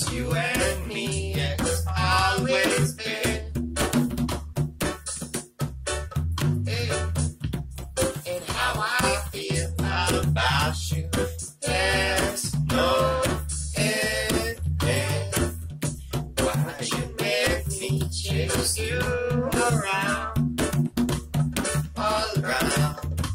you and me, it's always been. Hey. And how I feel about you, there's no end. Why you make me chase you around, all around?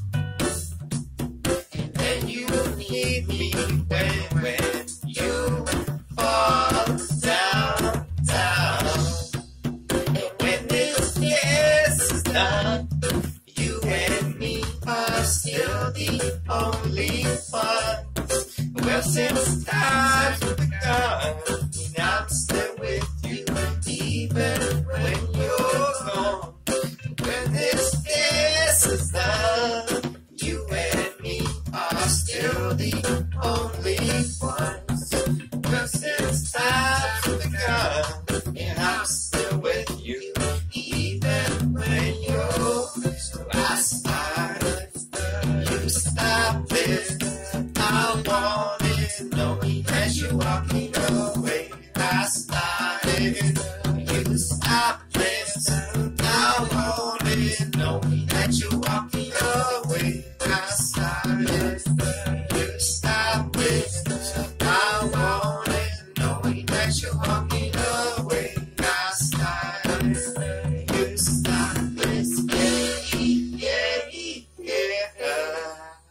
And then you need me when you fall down, down. And when this kiss is done, you and me are still the only ones. Well, since time's begun, and I'm still with you, even when you're gone. When this kiss is done, you and me are still the only ones. Well, since time's begun, and I'm still with you, even when you're gone. So I started, you stopped it. I wanted, knowing that you're walking away. I started, you stopped it. I wanted, knowing that you're walking away. I started, you stopped it. I wanted, knowing that you're walking away. I started, you stopped it. Yeah, yeah.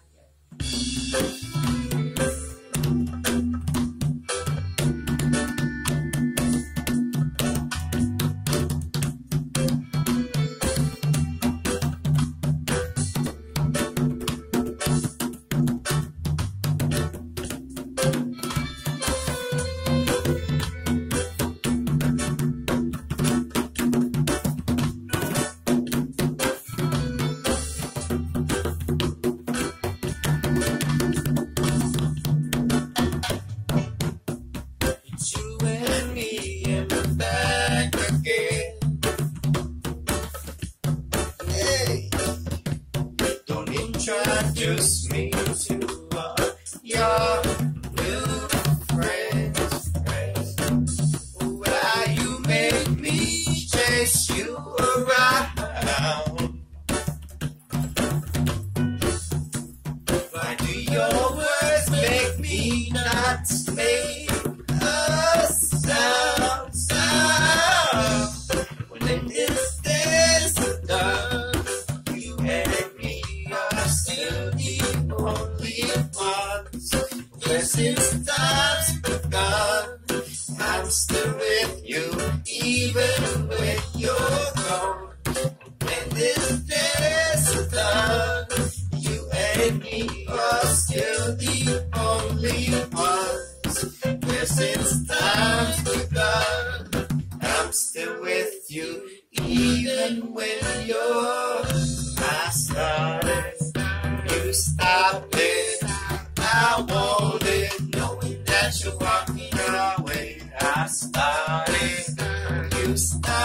You and me in the back again. Hey, don't introduce me to your new friends. Why you make me chase you around? Why do your words make me not make a sound? When this is done, you and me are still the only ones. Well, since time's begun, I'm still with you, even when you're gone. When this is done, you and me are still the only ones. Well, since time's begun, I'm still with you, even when you're. I started, you stopped it. I wanted, knowing that you're walking away. I started, you stopped